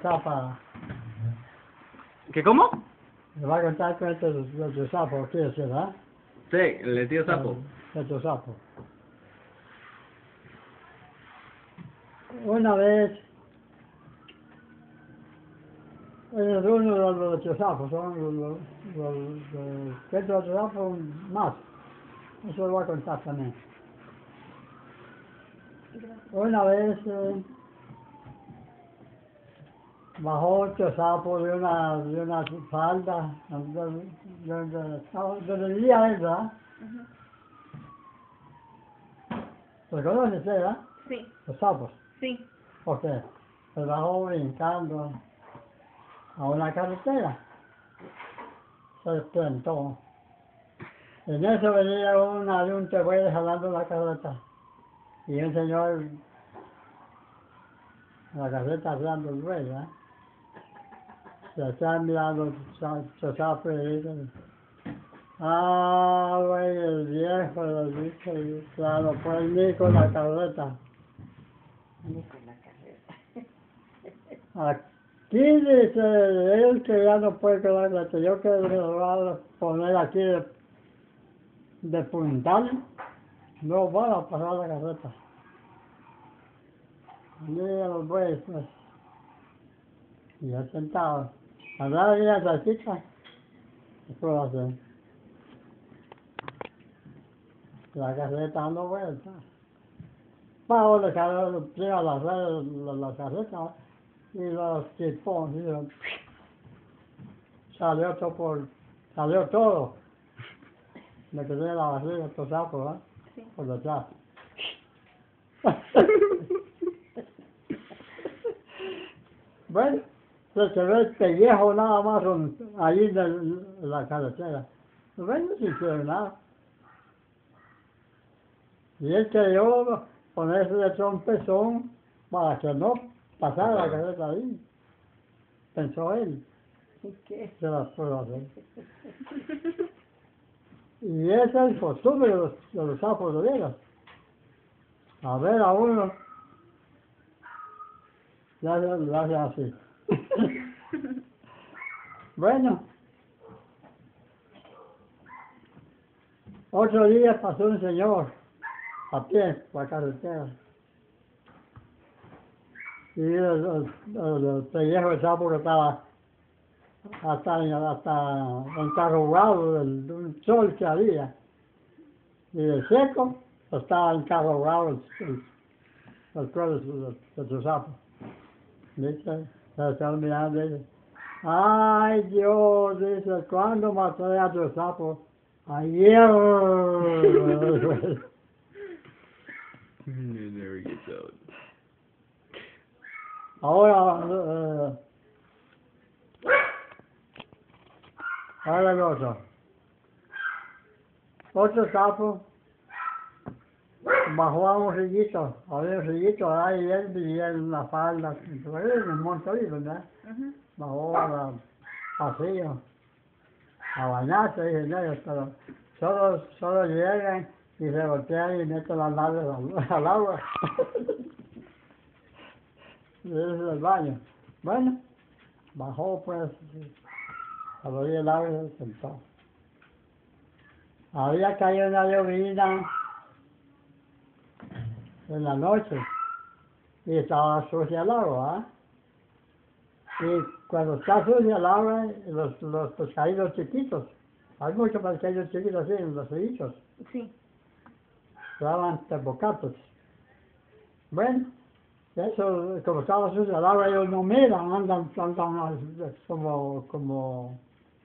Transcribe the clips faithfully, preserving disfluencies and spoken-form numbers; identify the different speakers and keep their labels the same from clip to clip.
Speaker 1: zapa.
Speaker 2: ¿Qué cómo?
Speaker 1: Le va a contar cuentos de tu sapo, ¿qué es, verdad?
Speaker 2: Sí, el tío sapo.
Speaker 1: De tu sapo. Una vez, en uno de los, los, los sapos, son los, los, los, los cuentos de tu sapo más. Eso lo voy a contar también. Una vez eh, bajó otro sapo de una, de una falda donde, donde, donde vivía él, ¿verdad?
Speaker 3: Ujú.
Speaker 1: ¿Lo conoces, verdad?
Speaker 3: Sí,
Speaker 1: Los sapos.
Speaker 3: sí.
Speaker 1: Ok. Se bajó brincando a una carretera. Se desplantó. En eso venía una de un tehuel jalando la carreta. Y un señor en la carreta hablando el buey, ¿verdad? Se están mirando su sapo y dicen, ah, güey, el viejo, el bicho, claro, pues ni con la carreta.
Speaker 4: Ni con la carreta.
Speaker 1: Aquí dice él que ya no puede quedar la que yo que le voy a poner aquí de, de puntal, no va a pasar la carreta. Mira los bueyes, pues, y ya sentado. Habrá de la salchicha, ¿qué puedo hacer? La carreta dando vueltas. Pago le cayó llega la red, la, la carreta, y los tipones, y los, salió todo por, salió todo. Me quedé la barriga, estos sapos, ¿verdad?
Speaker 3: Sí.
Speaker 1: Por detrás. Bueno, se ve el pellejo nada más un- ahí en, el- en la carretera. Bueno, no hicieron nada. Y él quería ponerse de trompezón para que no pasara la carreta ahí. Pensó él,
Speaker 4: ¿Y qué?
Speaker 1: se las puedo hacer. Y esa es el costumbre de los, de los sapos de veras. A ver a uno, ya se lo hace así. Bueno, otro día pasó un señor a pie por la carretera. Y el, el, el, el pellejo de sapo que estaba hasta, hasta encarrugado del, de un sol que había. Y de seco estaba encarrugado el, el, el cuero de, de, de su sapo. Dice, se estaba mirando y dice, ay Dios, dice, ¿cuándo maté a tu sapo? Ayer.
Speaker 2: It never gets out.
Speaker 1: Ahora, eh, ahora el otro. Otro sapo bajó a un rillito, había un rillito ahí y él vivía en una falda, en el monte ahí, ¿verdad?
Speaker 3: Ujú.
Speaker 1: Bajó a la, así, a bañarse, dije, no, pero solo, solo llegan y se voltean y meten las nalgas al, al agua. Y ese es el baño. Bueno, bajó pues, a la orilla del agua y se sentó. Había caído una llovizna en la noche y estaba sucia el agua, ¿ah? Y cuando está sucia el agua, los, los pescaditos chiquitos, hay muchos pescaditos chiquitos así en los ríos,
Speaker 3: Sí.
Speaker 1: se llaman tepocatos. Bueno, eso, como estaba sucia el agua, ellos no miran, andan, andan como, como,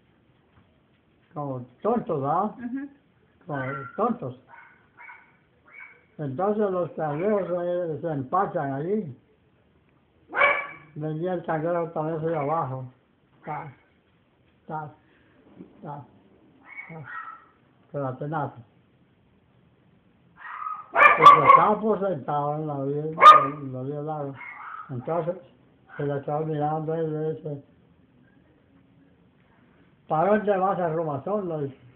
Speaker 1: como tontos, ¿verdad?
Speaker 3: Ujú.
Speaker 1: Como tontos. Entonces los cangrejos se, se empachan allí. Venía el cangrejo otra vez ahí abajo. Ta, ta, ta, ta, con la tenaza. Y el sapo sentado en la orilla, en la orilla del lago. Entonces se le estaba mirando y le dice, ¿para dónde vas a Romazón? Le dice.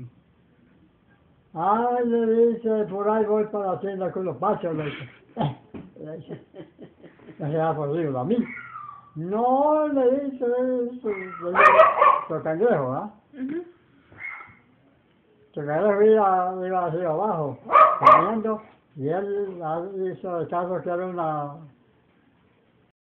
Speaker 1: Ah, le dice, por ahí voy para la hacienda con los pachos, le dice. Le dice, me se ha por arriba a mí. No le dice eso, los cangrejos, ¿ah?
Speaker 3: Ujú.
Speaker 1: Los cangrejos iba, iba hacia abajo, comiendo, y él hizo el caso que era una